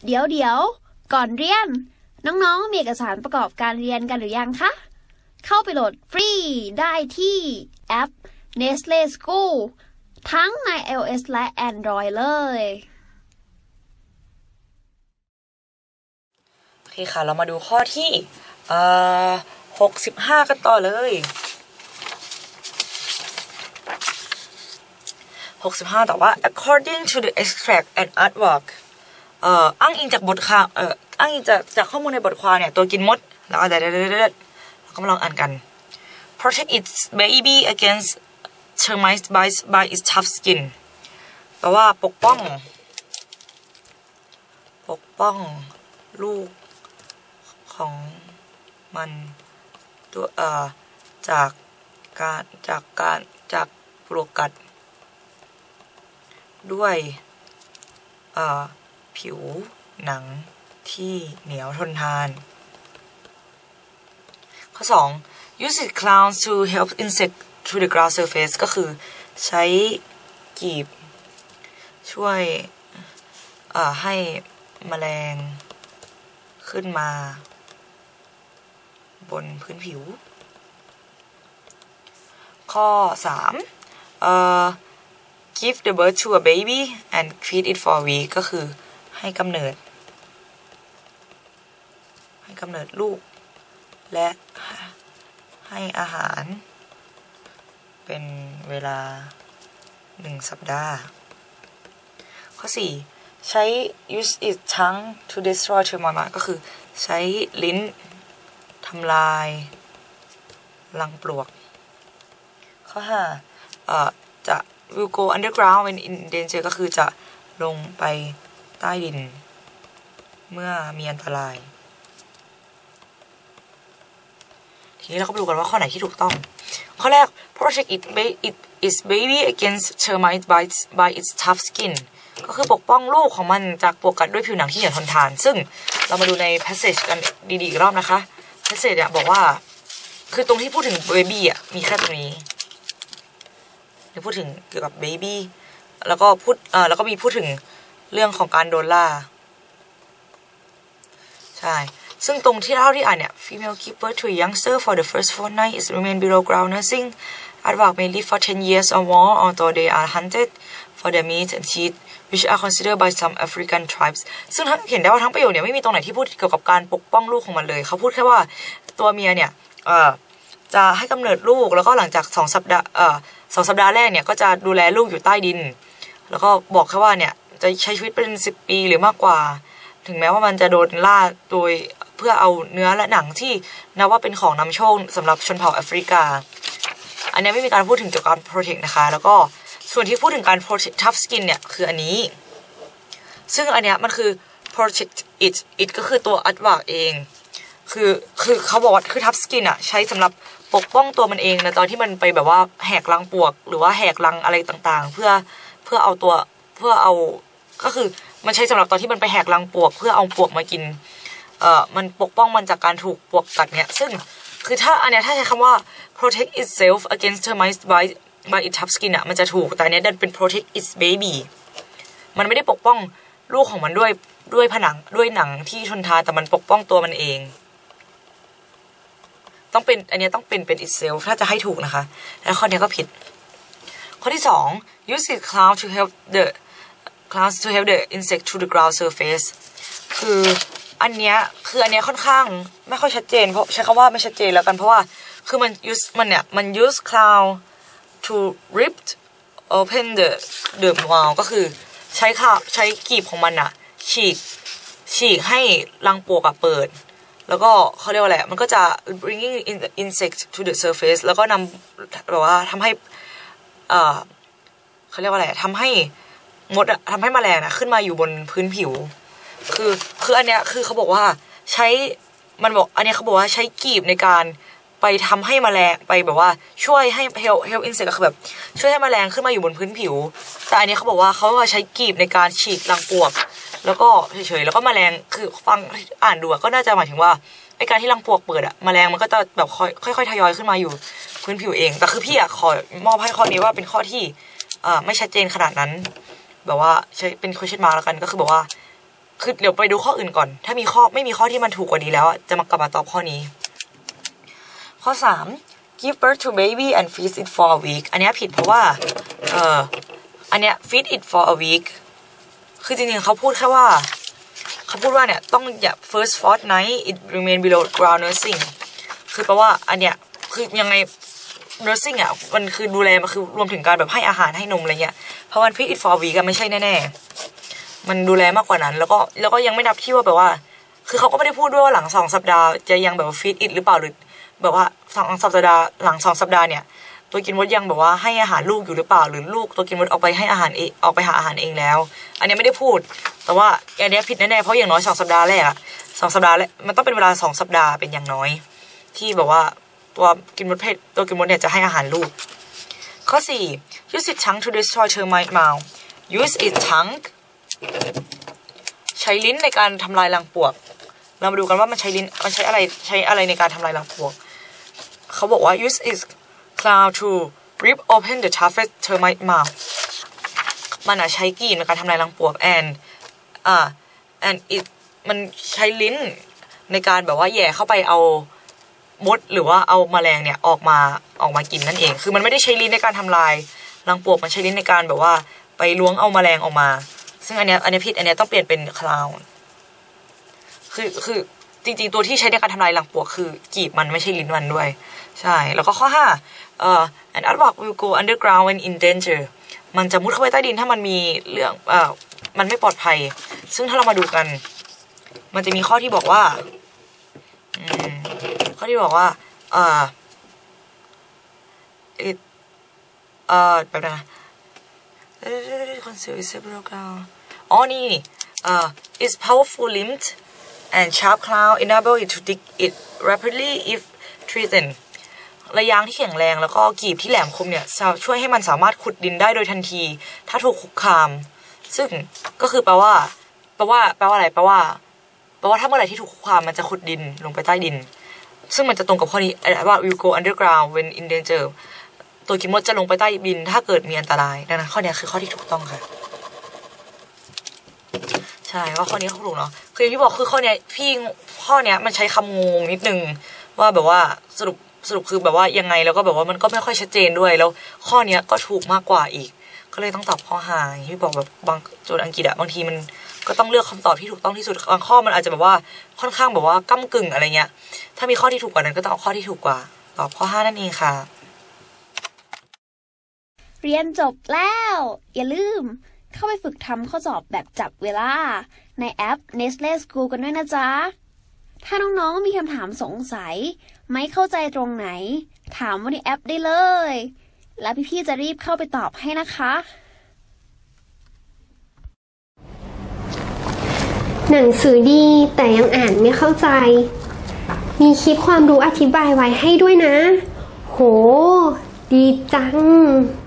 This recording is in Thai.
เดี๋ยวก่อนเรียนน้องๆมีเอกสารประกอบการเรียนกันหรือยังคะเข้าไปโหลดฟรีได้ที่แอป Nestle School ทั้งใน iOS และ Android เลยโอเคค่ะเรามาดูข้อที่65กันต่อเลย65แต่ว่า according to the extract and artwork อ้างอิงจากบทความอ้างอิงจากข้อมูลในบทความเนี่ยตัวกินมดแล้วอะไรเราก็มาลองอ่านกัน protect its baby against termite bites by its tough skin แปลว่าปกป้องลูกของมันตัวจากปลวกกัดด้วยผิวหนังที่เหนียวทนทานข้อ2 use its clouds to help insect to the ground surface ก็คือใช้กีบช่วยให้แมลงขึ้นมาบนพื้นผิวข้อ3give the birth to a baby and feed it for a week ก็คือให้กำเนิดลูกและให้อาหารเป็นเวลา1 สัปดาห์ข้อ4ใช้ use its tongue to destroy termite ก็คือใช้ลิ้นทำลายรังปลวกข้อ5จะwill go underground when in danger ก็คือจะลงไปใต้ดินเมื่อมีอันตรายทีนี้เราก็ไปดูกันว่าข้อไหนที่ถูกต้องข้อแรก protect its baby against termite bites by its tough skin ก็คือปกป้องลูกของมันจากปลวกกัดด้วยผิวหนังที่เหนียวทนทานซึ่งเรามาดูใน passage กันดีๆอีกรอบนะคะ passage เนี่ยบอกว่าคือตรงที่พูดถึง baby มีแค่ตรงนี้เดี๋ยวพูดถึงเกี่ยวกับ baby แล้วก็มีพูดถึงเรื่องของการโดนล่าใช่ซึ่งตรงที่เล่าที่อ่านเนี่ย female give birth to a youngster for the first fortnight is remain below ground nursing adult may live for 10 years or more although they are hunted for their meat and teeth which are considered by some African tribes ซึ่งเห็นได้ว่าทั้งประโยคเนี่ยไม่มีตรงไหนที่พูดเกี่ยวกับการปกป้องลูกของมันเลยเขาพูดแค่ว่าตัวเมียเนี่ยจะให้กำเนิดลูกแล้วก็หลังจาก2 สัปดาห์แรกเนี่ยก็จะดูแลลูกอยู่ใต้ดินแล้วก็บอกแค่ว่าเนี่ยจะใช้ชีวิตเป็น10 ปีหรือมากกว่าถึงแม้ว่ามันจะโดนล่าโดยเพื่อเอาเนื้อและหนังที่นับว่าเป็นของนำโชคสำหรับชนเผ่าแอฟริกาอันนี้ไม่มีการพูดถึงเกี่ยวกับการ protect นะคะแล้วก็ส่วนที่พูดถึงการ protect tough skin เนี่ยคืออันนี้ซึ่งอันเนี้ยมันคือ protect it ก็คือตัว adverb เองคือเขาบอกว่าคือ tough skin ใช้สำหรับปกป้องตัวมันเองในตอนที่มันไปแบบว่าแหกรังปลวกหรือว่าแหกรังอะไรต่างๆเพื่อเอาก็คือมันใช้สำหรับตอนที่มันไปแหกรังปลวกเพื่อเอาปลวกมากินมันปกป้องมันจากการถูกปลวกกัดเนี่ยซึ่งคือถ้าอันเนี้ยถ้าใช้คำว่า protect itself against termites by its tough skin มันจะถูกแต่อันเนี้ยดันเป็น protect its baby มันไม่ได้ปกป้องลูกของมันด้วยผนังด้วยหนังที่ทนทานแต่มันปกป้องตัวมันเองต้องเป็นอันนี้ต้องเป็น itself ถ้าจะให้ถูกนะคะแล้วข้อนี้ก็ผิดข้อที่2 use its cloud to help the insect to the ground surface คืออันเนี้ยค่อนข้างไม่ค่อยชัดเจนเพราะใช้คำว่าไม่ชัดเจนแล้วกันเพราะว่าคือมัน use cloud to rip open the wall ก็คือใช้กีบของมันฉีกให้รังปลวกเปิดแล้วก็เขาเรียกว่าอะไรมันก็จะ bringing insect to the surface แล้วก็นำแบบว่าทำให้เขาเรียกว่าอะไรทำให้ทำให้แมลงขึ้นมาอยู่บนพื้นผิวคืออันเนี้ยคือเขาบอกว่าอันเนี้ยเขาบอกว่าใช้กีบในการไปทำให้แมลงไปแบบว่าช่วยให้ help insect ก็คือแบบช่วยให้แมลงขึ้นมาอยู่บนพื้นผิวแต่อันนี้เขาบอกว่าเขาใช้กีบในการฉีกรังปลวกแล้วก็เฉยๆแล้วก็แมลงคือฟังอ่านดูก็น่าจะหมายถึงว่าไอ้การที่รังปลวกเปิดแมลงมันก็จะแบบค่อยๆทยอยขึ้นมาอยู่พื้นผิวเองแต่คือพี่ขอมอบให้ข้อนี้ว่าเป็นข้อที่ไม่ชัดเจนขนาดนั้นแบบว่าใช้เป็น question mark แล้วกันก็คือบอกว่าคือเดี๋ยวไปดูข้ออื่นก่อนถ้าไม่มีข้อที่มันถูกกว่านี้แล้วจะมากลับมาตอบข้อนี้ข้อ3 give birth to baby and feed it for a week อันนี้ผิดเพราะว่าอันเนี้ย feed it for a week คือจริงๆเขาพูดแค่ว่าเนี่ยต้องอย่า first fortnight it remain below ground nursing คือแปลว่าอันเนี้ยคือยังไง nursing มันคือดูแลมันคือรวมถึงการแบบให้อาหารให้นมอะไรเงี้ยเพราะมัน feed it for a week ไม่ใช่แน่ๆมันดูแลมากกว่านั้นแล้วก็ยังไม่นับที่ว่าแบบว่าคือเขาก็ไม่ได้พูดด้วยว่าหลัง2 สัปดาห์จะยังแบบว่า feed it หรือเปล่าหรือแบบว่า2 สัปดาห์หลัง2 สัปดาห์เนี่ยตัวกินมดยังแบบว่าให้อาหารลูกอยู่หรือเปล่าหรือลูกตัวกินมดออกไปให้อาหารออกไปหาอาหารเองแล้วอันนี้ไม่ได้พูดแต่ว่าอันนี้ผิดแน่ๆเพราะอย่างน้อย2 สัปดาห์แรก2 สัปดาห์แรกมันต้องเป็นเวลา2 สัปดาห์เป็นอย่างน้อยที่แบบว่าตัวกินมดเนี่ยจะให้อาหารลูกข้อ4 use its tongue to destroy termite mound use its tongue ใช้ลิ้นในการทำลายรังปลวกเรามาดูกันว่ามันใช้อะไรในการทำลายรังปลวกเขาบอกว่า use its claw to rip open the toughest termite mound มันใช้กรีดในการทำลายรังปลวกand it มันใช้ลิ้นในการแบบว่าแย่เข้าไปเอามดหรือว่าเอาแมลงเนี่ยออกมากินนั่นเองคือมันไม่ได้ใช้ลิ้นในการทำลายรังปลวกมันใช้ลิ้นในการแบบว่าไปล้วงเอาแมลงออกมาซึ่งอันเนี้ยผิดอันเนี้ยต้องเปลี่ยนเป็น claw คือจริงๆตัวที่ใช้ในการทำลายรังปลวกคือกีบมันไม่ใช่ลิ้นมันด้วยใช่แล้วก็ข้อ5an aardvark will go underground when in danger มันจะมุดเข้าไปใต้ดินถ้ามันมีเรื่องมันไม่ปลอดภัยซึ่งถ้าเรามาดูกันมันจะมีข้อที่บอกว่าแบบนั้นนะconceal several ground อ๋อนี่its powerful limbs and sharp claw enable it to dig it rapidly if threatened ระยางที่แข็งแรงแล้วก็กีบที่แหลมคมเนี่ยช่วยให้มันสามารถขุดดินได้โดยทันทีถ้าถูกคุกคามซึ่งก็คือแปลว่าอะไรแปลว่าถ้าเมื่อไหร่ที่ถูกคุกคามมันจะขุดดินลงไปใต้ดินซึ่งมันจะตรงกับข้อนี้ว่า will go underground when in danger ตัวกินมดจะลงไปใต้ดินถ้าเกิดมีอันตรายดังนั้นข้อนี้คือข้อที่ถูกต้องค่ะใช่ว่าข้อนี้เขาถูกเนาะคืออย่างที่บอกคือข้อนี้มันใช้คำงงนิดนึงว่าแบบว่าสรุปคือแบบว่ายังไงแล้วก็แบบว่ามันก็ไม่ค่อยชัดเจนด้วยแล้วข้อนี้ก็ถูกมากกว่าอีกก็เลยต้องตอบข้อ5ที่บอกแบบบางโจทย์อังกฤษบางทีมันก็ต้องเลือกคำตอบที่ถูกต้องที่สุดบางข้อมันอาจจะแบบว่าค่อนข้างแบบว่าก้ำกึ่งอะไรเงี้ยถ้ามีข้อที่ถูกกว่านั้นก็ต้องเอาข้อที่ถูกกว่าตอบข้อ5นั่นเองค่ะเรียนจบแล้วอย่าลืมเข้าไปฝึกทำข้อสอบแบบจับเวลาในแอป Nestle School กันด้วยนะจ๊ะถ้าน้องๆมีคำถามสงสัยไม่เข้าใจตรงไหนถามว่าในแอปได้เลยแล้วพี่ๆจะรีบเข้าไปตอบให้นะคะหนังสือดีแต่ยังอ่านไม่เข้าใจมีคลิปความรู้อธิบายไว้ให้ด้วยนะโหดีจัง